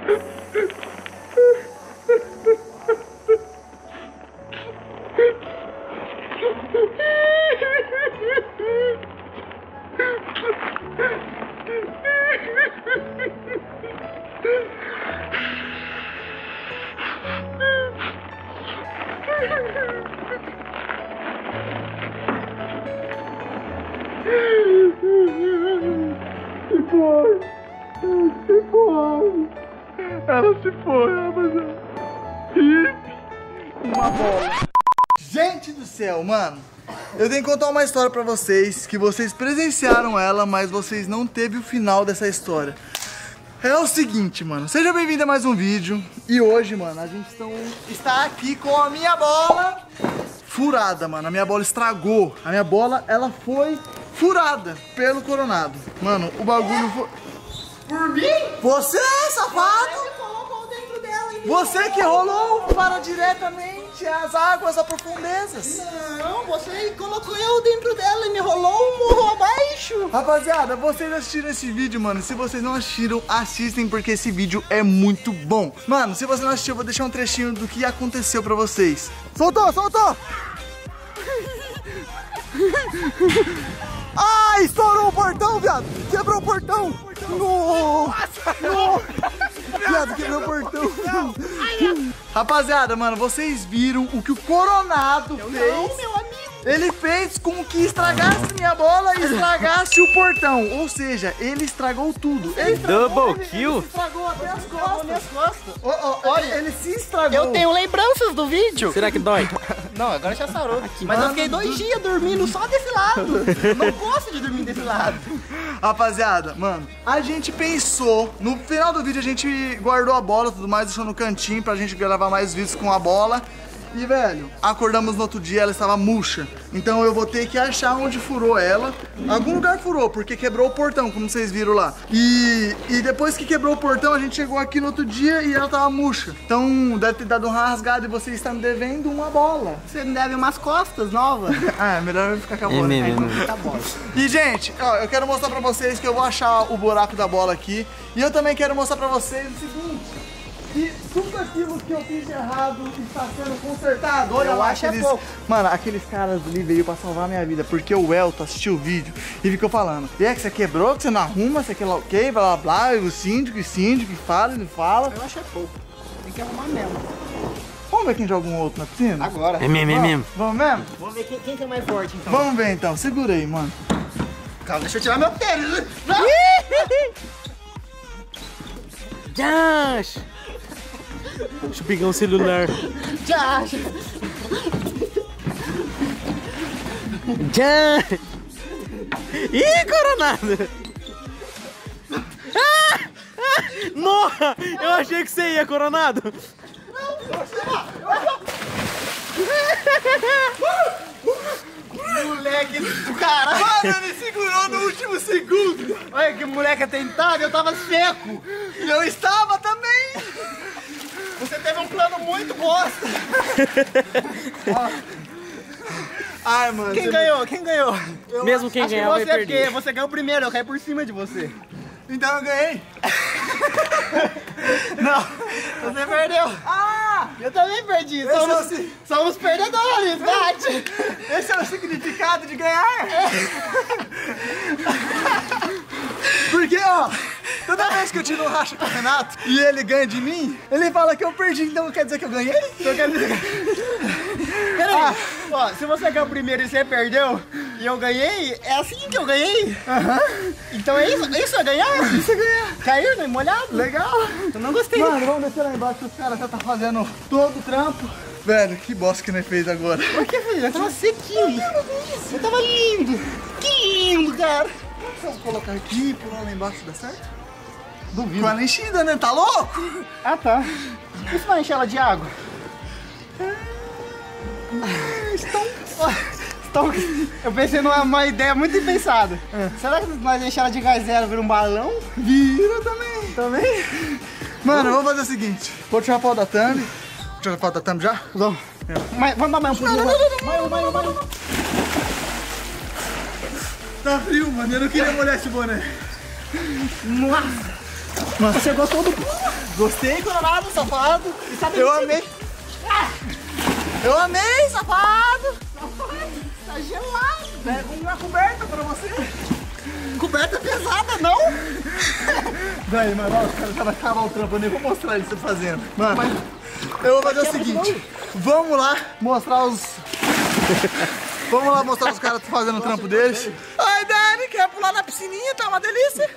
Ela se foi, rapaziada. Uma bola. Gente do céu, mano. Eu tenho que contar uma história pra vocês, que vocês presenciaram ela, mas vocês não teve o final dessa história. É o seguinte, mano. Seja bem-vindo a mais um vídeo. E hoje, mano, a gente está aqui com a minha bola furada, mano. A minha bola estragou. A minha bola, ela foi furada pelo Coronado. Mano, o bagulho foi... Por mim? Você, safado! Você colocou dentro dela e Você que rolou para diretamente as águas, as profundezas. Não, você colocou eu dentro dela e me rolou um morro abaixo. Rapaziada, vocês assistiram esse vídeo, mano. Se vocês não assistiram, assistem, porque esse vídeo é muito bom. Mano, se você não assistiu, eu vou deixar um trechinho do que aconteceu pra vocês. Soltou, soltou! Ai, estourou o portão, viado! Quebrou o portão! Nossa! Viado, quebrou o portão! Rapaziada, mano, vocês viram o que o Coronado fez? Não, meu amigo. Ele fez com que estragasse minha bola e estragasse o portão. Ou seja, ele estragou tudo. Ele estragou, Double kill? Ele estragou até as costas. Minhas costas. Olha, ele se estragou. Eu tenho lembranças do vídeo. Será que dói? Não, agora já sarou. Mas mano eu fiquei 2 dias dormindo só desse lado. Eu não gosto de dormir desse lado. Rapaziada, mano, a gente pensou, no final do vídeo a gente guardou a bola e tudo mais, deixou no cantinho pra gente gravar mais vídeos com a bola. E, velho, acordamos no outro dia, ela estava murcha. Então eu vou ter que achar onde furou ela. Algum lugar furou, porque quebrou o portão, como vocês viram lá. E depois que quebrou o portão, a gente chegou aqui no outro dia e ela tava murcha. Então deve ter dado uma rasgada e você está me devendo uma bola. Você me deve umas costas novas. Ah, melhor eu ficar com a bola. Tá bom. E, gente, ó, eu quero mostrar pra vocês que eu vou achar o buraco da bola aqui. E eu também quero mostrar pra vocês o seguinte. E tudo aquilo que eu fiz de errado está sendo consertado. Olha lá, aqueles... Mano, aqueles caras ali veio pra salvar a minha vida, porque o Elton assistiu o vídeo e ficou falando: e é que você quebrou, que você não arruma, você quer lá o quê, blá blá blá, e o síndico, fala, ele fala. Eu acho pouco. Tem que arrumar mesmo. Vamos ver quem joga um outro na piscina? Agora. É mesmo. Vamos mesmo? Vamos ver quem que é mais forte, então. Vamos ver então, segura aí, mano. Calma, deixa eu tirar meu tênis. Josh! Deixa eu pegar um celular. Josh! Josh! Ih, Coronado! Morra! Eu achei que você ia, Coronado! Moleque do caralho! Mano, ele segurou no último segundo! Olha que moleque atentado, eu tava seco! E eu estava também! Você teve um plano muito bosta! Ai, mano. Quem ganhou? Quem ganhou? Mesmo quem Acho ganhar que vai você, porque perder. você ganhou primeiro, eu caí por cima de você. Então eu ganhei. Não, você perdeu. Ah! Eu também perdi. Esse Somos perdedores, bate. Esse é o significado de ganhar? Porque, ó, toda vez que eu tiro um racha com o Renato e ele ganha de mim, ele fala que eu perdi, então quer dizer que eu ganhei? Então quer dizer que... Peraí, ó, se você ganhou primeiro e você perdeu e eu ganhei, é assim que eu ganhei? Então é isso? Isso é ganhar? Isso é ganhar. Cair, né? Molhado? Legal. Eu não gostei. Mano, vamos descer lá embaixo que os caras já tá fazendo todo o trampo. Velho, que bosta que nós fez agora. Por que, filho? Eu tava sequinho. Eu tava lindo. Que lindo, cara. Vamos colocar aqui e pular lá embaixo, dá certo? Duvido. Com ela enchida, né? Tá louco? Ah, tá. E se vai encher ela de água? Eu pensei numa ideia muito impensada. Será que nós deixar ela de gás zero vira um balão? Vira também. Também? Mano, vamos fazer o seguinte. Vou tirar a foto da thumb. Tirar a foto da thumb já? Vamos. Mas, vamos dar mais um pouquinho. Mais. Tá frio, mano. Eu não queria molhar esse boné. Nossa. Mano, você gostou do... Gostei, Coronado, safado. Sabe Eu amei. Eu amei, safado. Tá gelado. Pega uma coberta pra você. Coberta pesada, não? Daí, mano, ó, os caras já vão acabar o trampo, eu nem vou mostrar eles fazendo. Mano, eu vou fazer o seguinte. Vamos lá mostrar os... Vamos lá mostrar os caras fazendo o trampo deles. Ai, Dani, quer pular na piscininha? Tá uma delícia.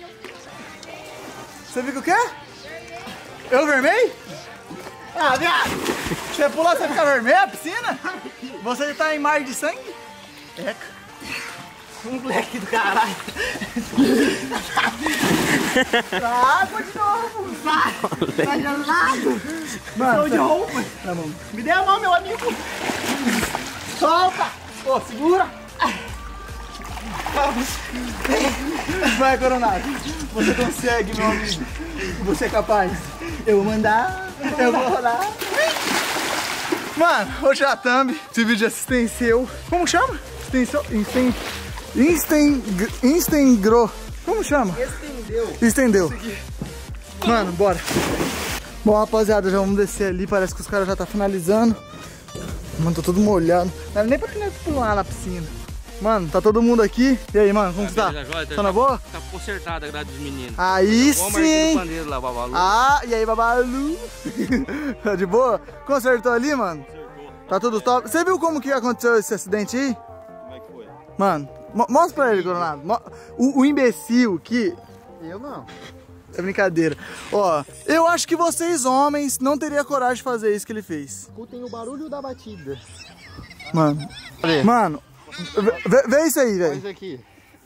Você viu o que é? Eu vermelho? Ah, viado! Você pula, você fica vermelho a piscina? Você tá em mar de sangue? Eca. Um moleque do caralho. Água de novo! Sai! Tá gelado! Mano, de roupa! Tá bom. Me dê a mão, meu amigo! Solta! Ô, segura! Vai, Coronado! Você consegue, meu amigo! Você é capaz! Eu vou mandar! Eu vou rodar! Mano, hoje é a thumb. Esse vídeo é assistência. Como chama? Instangro. Como chama? Estendeu. Mano, bora. Bom, rapaziada, já vamos descer ali. Parece que os caras já tá finalizando. Mano, tô todo molhado. Não era nem pra pular na piscina. Mano, tá todo mundo aqui. E aí, mano, como que tá? Tá na boa? Tá consertada a grade dos meninos. Aí sim! Lá, Babalu. Ah, e aí, Babalu? Tá de boa? Consertou ali, mano? Consertou. Tá tudo top? Você viu como que aconteceu esse acidente aí? Como é que foi? Mano, mostra pra ele, Coronado. O imbecil que... Eu não. É brincadeira. Ó, eu acho que vocês, homens, não teriam coragem de fazer isso que ele fez. Escutem o barulho da batida. Mano, mano, vê isso aí, Olha velho. isso aqui.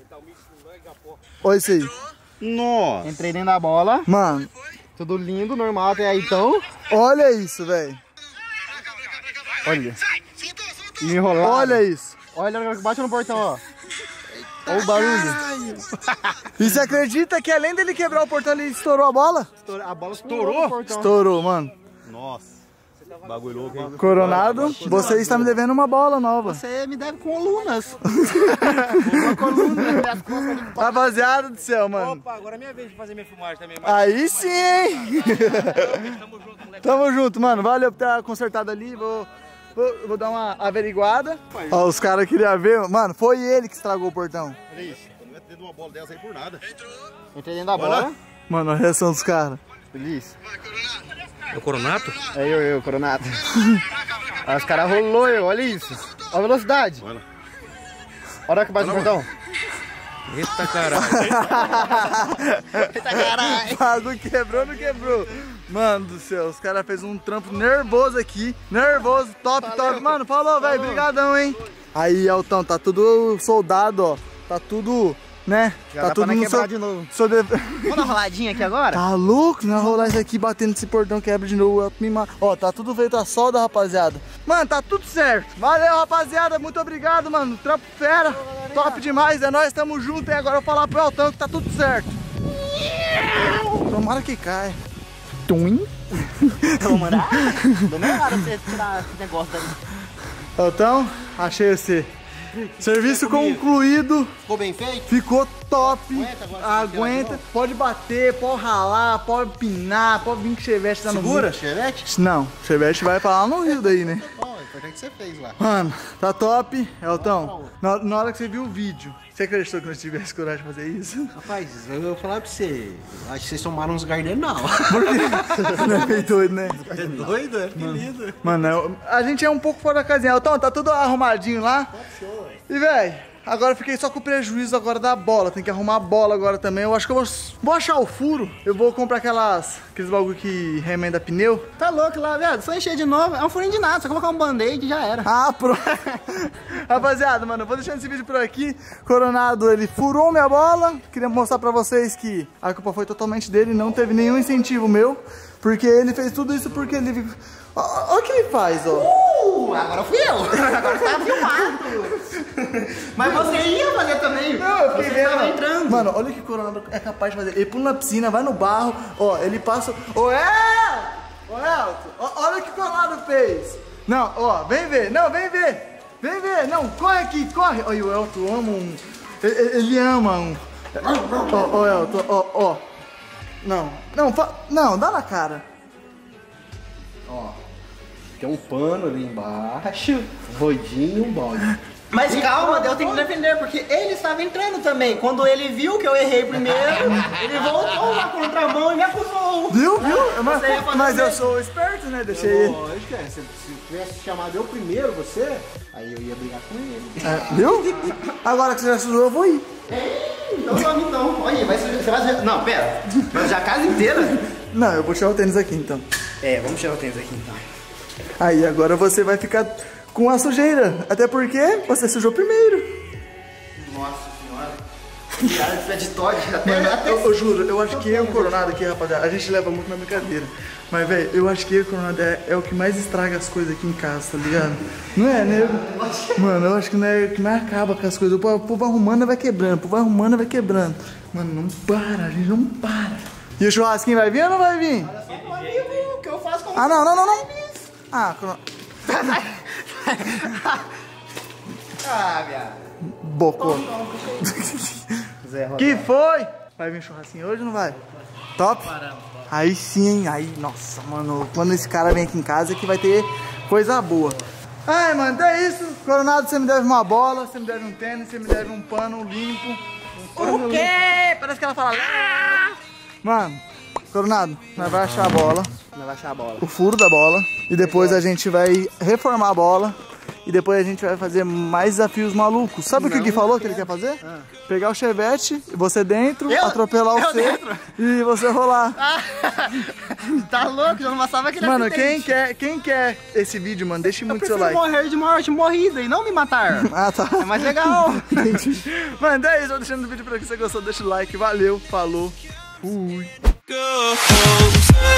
Olha isso aí. Nossa! Entrei dentro da bola. Mano, Tudo lindo, normal até aí então. olha isso, velho. Olha. Me enrolado. Olha isso. Olha, bate no portão, ó. Olha o barulho. E você acredita que além dele quebrar o portão, ele estourou a bola? A bola estourou no portão. Estourou, mano. Nossa! Bagulho louco, hein? Coronado, você está me devendo uma bola nova. Você me deve colunas. Uma coluna das costas ali. Rapaziada do céu, mano. Opa, agora é minha vez de fazer minha filmagem também. Aí sim, hein? Tamo junto, moleque. Tamo junto, mano. Valeu por ter consertado ali. Vou dar uma averiguada. Ó, os caras queriam ver. Mano, foi ele que estragou o portão. Olha isso. Não vai ter uma bola dessa aí por nada. Entrei dentro da bola. Mano, a reação dos caras. Feliz. É o Coronato? É eu, Coronado. Aí os caras rolou eu, olha isso. Olha a velocidade. Olha. Olha que bate no portão. Eita caralho. Eita caralho. O bagulho quebrou, não quebrou. Mano do céu, os caras fez um trampo nervoso aqui. Nervoso, top, top. Mano, falou, velho. Brigadão, hein. Aí, Elton, tá tudo soldado, ó. Tá tudo, né? Já tá dá tudo pra no quebrar seu... de novo. seu Vamos dar uma roladinha aqui agora? Tá louco? Não rolar isso aqui, batendo nesse portão, quebra de novo. Eu me mato. Ó, tá tudo feito a solda, rapaziada. Mano, tá tudo certo. Valeu, rapaziada. Muito obrigado, mano. Trampo fera. Top demais. É nóis, tamo junto. E agora eu vou falar pro Elton que tá tudo certo. Tomara que caia. Tum. Vamos mandar? Não é nada pra você tirar esse negócio daí. Elton, achei você. Serviço concluído. Ficou bem feito? Ficou top. Aguenta agora, Aguenta. Pode bater, pode ralar, pode pinar, pode vir que chevette tá no Segura, Rio. chevette? Não, chevette vai pra lá no Rio daí, né? Bom, o importante que você fez lá. Mano, tá top. Elton, na hora que você viu o vídeo, você acreditou que nós tivesse coragem de fazer isso? Rapaz, eu vou falar pra você. Acho que vocês tomaram uns gardenal. Não é meio doido, né? É doido? É apelido. Mano, a gente é um pouco fora da casinha. Elton, tá tudo arrumadinho lá. E, velho, agora eu fiquei só com o prejuízo agora da bola. Tem que arrumar a bola agora também. Eu acho que eu vou achar o furo. Eu vou comprar aqueles bagulho que remenda pneu. Tá louco lá, viado. Só encher de novo. É um furinho de nada. Só colocar um band-aid e já era. Ah, pronto. Rapaziada, mano, eu vou deixando esse vídeo por aqui. Coronado, ele furou minha bola. Queria mostrar pra vocês que a culpa foi totalmente dele. Não teve nenhum incentivo meu. Porque ele fez tudo isso porque ele... Olha o que ele faz, ó. Agora fui eu. Agora tá filmado. Mas você ia fazer também. Não, eu fiquei Você tava vendo. entrando. Mano, olha o que o Coronado é capaz de fazer. Ele pula na piscina, vai no barro, ó, ele passa... Ô, Elton, olha o que o Coronado fez. Não, ó, vem ver, não, vem ver. Vem ver, não, corre aqui, corre. Olha, o Elton ama um... Ele ama um... Ó, Elton, ó. Não, dá na cara. Ó, tem um pano ali embaixo, rodinho e um balde. Mas calma, eu tenho que defender, porque ele estava entrando também. Quando ele viu que eu errei primeiro, ele voltou na contramão e me acusou. Viu? Mas eu mesmo. sou esperto, né? Deixei ele. Lógico, se tivesse chamado eu primeiro, você, aí eu ia brigar com ele. Viu? Agora que você já sujou, eu vou ir. Então some então. Olha, você vai sujar. Não, pera. Vai sujar a casa inteira? Não, eu vou tirar o tênis aqui então. É, vamos tirar o tênis aqui então. Aí agora você vai ficar com a sujeira. Até porque você sujou primeiro. Nossa senhora. Piada de Fred Todd. Eu juro, eu acho que eu e o Coronado aqui, rapaziada, a gente leva muito na brincadeira. Mas, velho, eu acho que eu e o Coronado é o que mais estraga as coisas aqui em casa, tá ligado? Não é, nego? Mano, eu acho que não é o que mais acaba com as coisas. O povo arrumando vai quebrando, o povo arrumando vai quebrando. Mano, não para, a gente não para. E o churrasquinho vai vir ou não vai vir? Olha só pro amigo, o que eu faço com Ah, não. Ah, Ah, viado. bocou. Que foi? Vai vir churrasquinho hoje ou não vai? Top? Aí sim, hein? Aí, nossa, mano, quando esse cara vem aqui em casa é que vai ter coisa boa. Ai, mano, então é isso. Coronado, você me deve uma bola, você me deve um tênis, você me deve um pano limpo. O quê? Parece que ela fala. Mano, Coronado, nós vamos achar a bola, Não vai achar a bola. o furo da bola, e depois a gente vai reformar a bola. E depois a gente vai fazer mais desafios malucos. Sabe o que ele falou que ele quer fazer? Pegar o chevette, você dentro, atropelar você e você rolar. Tá louco? Já não passava aquele Mano, acidente. quem quer esse vídeo, mano, deixe muito seu Prefiro like. morrer de morte morrida e não me matar. Ah, tá. É mais legal. Entendi. Mano, então é isso, vou deixando o vídeo por aqui. Se você gostou, deixa o like. Valeu, falou, fui. Go home.